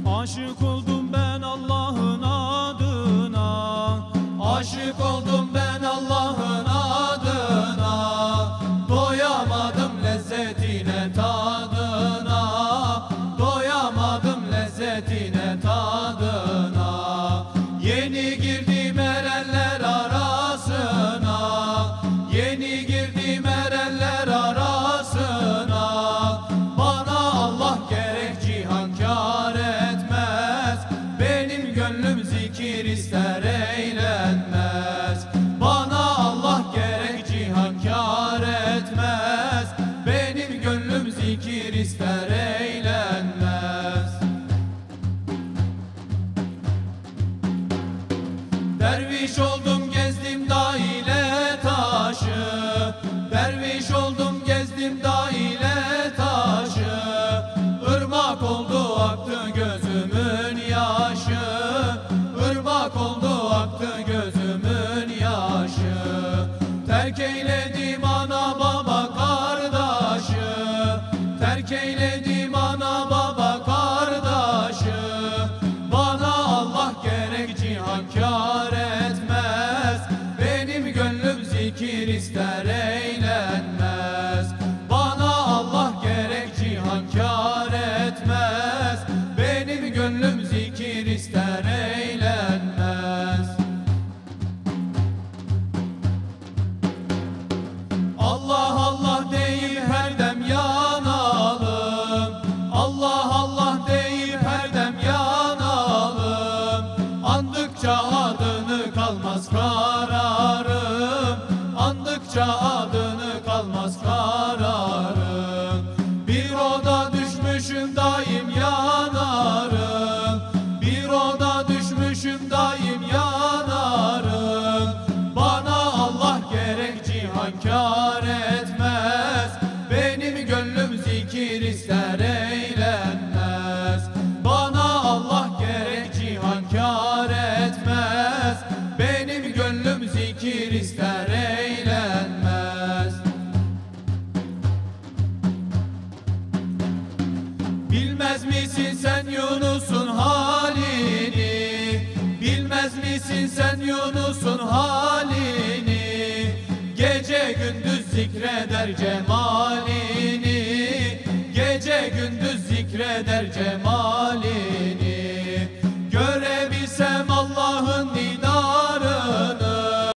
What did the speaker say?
Aşık oldum ben Allah'ın adına, Aşık oldum ben Allah'ın adına, doyamadım lezzetine tadına, doyamadım lezzetine tadına. Yeni girdim erenler arasına, yeni girdim erenler arasına. Bana Allah gerek cihan kâr etmez, benim gönlüm zikir ister eğlenmez. Bana Allah gerek cihan kâr etmez, benim gönlüm zikir ister eğlenmez. Derviş oldum gezdim dağ ile taşı, derviş oldum gezdim dağ ile taşı. Irmak oldu aktı gözümün yaşı, ırmak oldu aktı gözümün yaşı. Terk eyledim ana baba kardeşi, terk eyledim ana baba kardeşi. Bana Allah gerek cihan kâr etmez, benim gönlüm zikir ister eğlenmez. Bana Allah gerek cihan kâr etmez, benim gönlüm zikir ister eğlenmez. Allah Allah deyip her dem yanalım, Allah Allah deyip her dem yanalım. Andıkça adını kalmaz kararım, andıkça adını kalmaz kararım. Bir oda düşmüşüm daim yanarım, bir oda düşmüşüm daim yanarım. Bana Allah gerek cihan kâr etmez, benim gönlüm zikir ister eğlenmez. Bana Allah gerek cihan kâr etmez, benim gönlüm zikir ister eğlenmez. Bilmez misin sen Yunus'un halini, bilmez misin sen Yunus'un halini? Gece gündüz zikreder cemalini, gece gündüz zikreder cemalini.